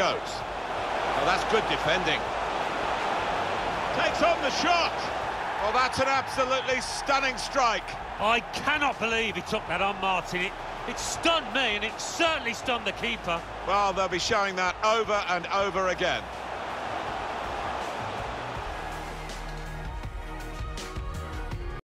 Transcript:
goes. Oh, that's good defending. Takes on the shot. Well, that's an absolutely stunning strike. I cannot believe he took that on, Martin. It stunned me, and it certainly stunned the keeper. Well, they'll be showing that over and over again.